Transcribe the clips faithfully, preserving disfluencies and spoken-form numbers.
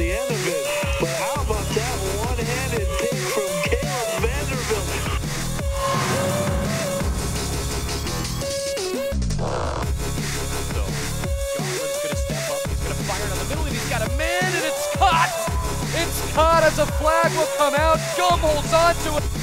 the end of it. But how about that one-handed pick from Caleb Vanderbilt? So, Garland's going to step up. He's going to fire down the middle, and he's got a man, and it's caught! It's caught as a flag will come out. Gum holds on to it.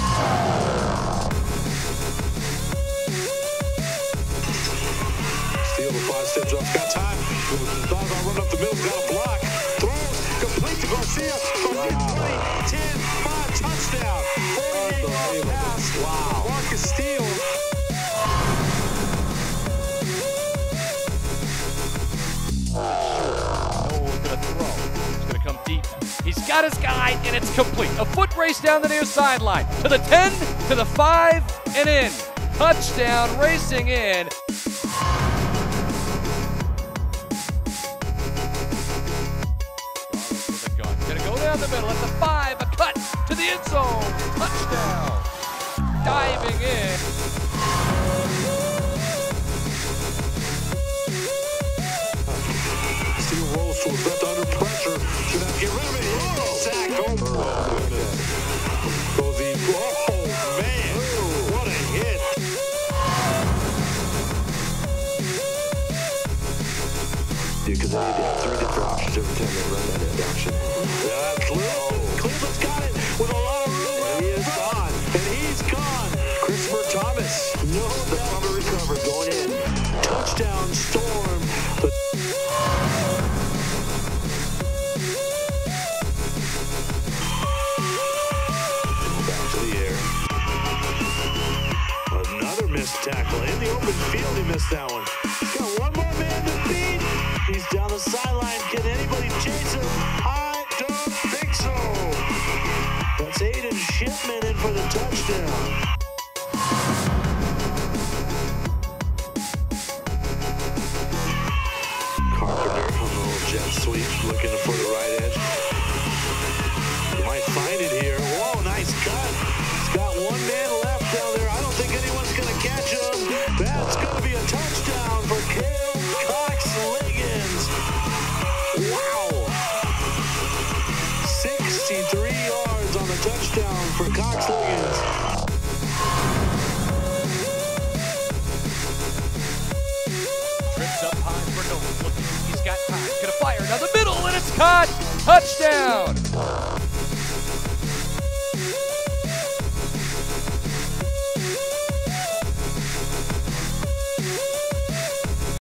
Steele, the five steps up, got time. Dog on run up the middle, got a block. Throws, complete to Garcia. Garcia, twenty, ten, five, touchdown. forty-eight yard pass. Wow. Marcus Steele. He's got his guy, and it's complete. A foot race down the near sideline. To the ten, to the five, and in. Touchdown, racing in. Gonna go down the middle at the five, a cut to the end zone. Touchdown. Diving in. Steele rolls to his left under pressure. Should have to get rid of it. Oh, sack. Oh, goes the, oh, man. What a hit. Because they have three different options every time they run that end option. Yeah, Cleveland. Cleveland's got it with a lot of room. And he is gone. And he's gone. Christopher Thomas. No The doubt. fumble recovered going in. Touchdown Storm. But back to the air. Another missed tackle. In the open field, he missed that one. He's got one more man to beat. He's down the sideline. Can anybody chase him? I don't think so. That's Aiden Shipman in for the touchdown. Carpenter on the little jet sweep, looking for the right edge. You might find it here. Whoa, nice cut. He's got one man left down there. I don't think anyone's going to catch him. That's going to be a touchdown for Cale Cox-Liggins. Wow. sixty-three yards on the touchdown for Cox-Liggins. Trips up high for Nolan. Looking, he's got time. Gonna fire down the middle, and it's caught. Touchdown.